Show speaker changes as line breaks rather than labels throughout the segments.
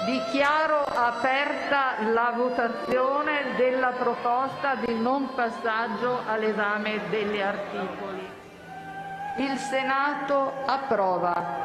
Dichiaro aperta la votazione della proposta di non passaggio all'esame degli articoli. Il Senato approva.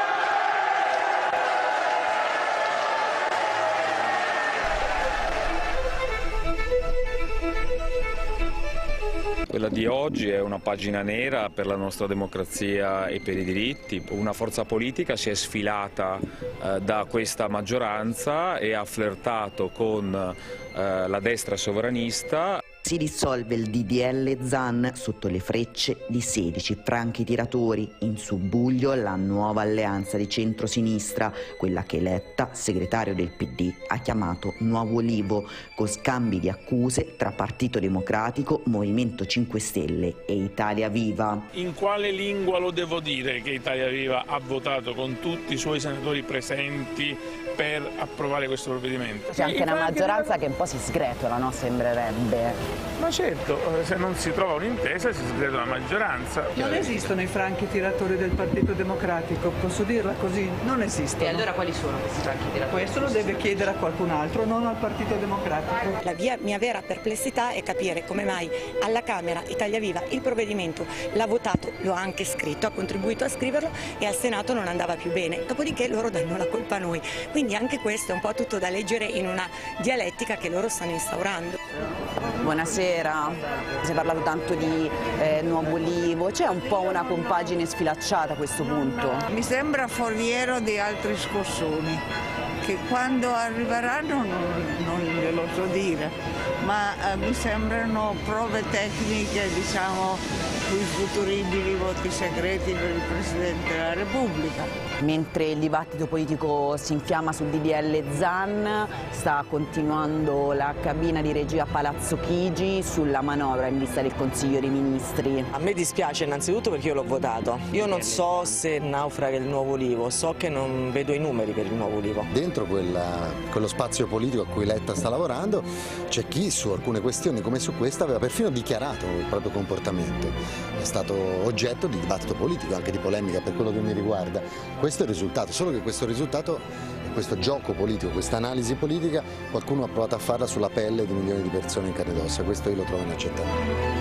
Quella di oggi è una pagina nera per la nostra democrazia e per i diritti. Una forza politica si è sfilata da questa maggioranza e ha flirtato con la destra sovranista.
Si dissolve il DDL Zan sotto le frecce di 16 franchi tiratori, in subbuglio la nuova alleanza di centrosinistra, quella che Letta, segretario del PD, ha chiamato Nuovo Ulivo, con scambi di accuse tra Partito Democratico, Movimento 5 Stelle e Italia Viva.
In quale lingua lo devo dire che Italia Viva ha votato con tutti i suoi senatori presenti per approvare questo provvedimento?
C'è anche una maggioranza che un po' si sgretola, no? Sembrerebbe.
Ma certo, se non si trova un'intesa si sgretola la maggioranza.
Non esistono i franchi tiratori del Partito Democratico, posso dirla così? Non esistono.
E allora quali sono questi franchi tiratori?
Questo lo deve chiedere a qualcun altro, non al Partito Democratico.
La mia vera perplessità è capire come mai alla Camera Italia Viva il provvedimento l'ha votato, lo ha anche scritto, ha contribuito a scriverlo e al Senato non andava più bene. Dopodiché loro danno la colpa a noi. Quindi anche questo è un po' tutto da leggere in una dialettica che loro stanno instaurando.
Buonasera, si è parlato tanto di Nuovo Ulivo, c'è un po' una compagine sfilacciata a questo punto.
Mi sembra foriero di altri scossoni, che quando arriveranno non glielo so dire, ma mi sembrano prove tecniche, diciamo, sui futuribili voti segreti per il Presidente della Repubblica.
Mentre il dibattito politico si infiamma sul DDL Zan, sta continuando la cabina di regia a Palazzo Chigi sulla manovra in vista del Consiglio dei Ministri.
A me dispiace innanzitutto perché io l'ho votato. Io non so se naufraga il Nuovo Ulivo, so che non vedo i numeri per il Nuovo Ulivo.
Dentro quello spazio politico a cui Letta sta lavorando c'è chi su alcune questioni come su questa aveva perfino dichiarato il proprio comportamento. È stato oggetto di dibattito politico, anche di polemica per quello che mi riguarda. Questo è il risultato, solo che questo risultato e questo gioco politico, questa analisi politica, qualcuno ha provato a farla sulla pelle di milioni di persone in carne ed ossa. Questo io lo trovo inaccettabile.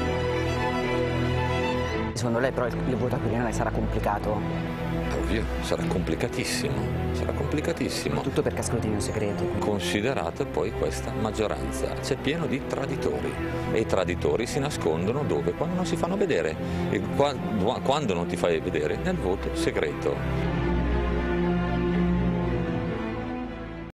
Secondo lei però il voto a Quirinale sarà complicato?
Ovvio, sarà complicatissimo, sarà complicatissimo.
Tutto perché è scrutinio segreto.
Considerate poi questa maggioranza, c'è pieno di traditori e i traditori si nascondono dove? Quando non si fanno vedere e quando non ti fai vedere nel voto segreto.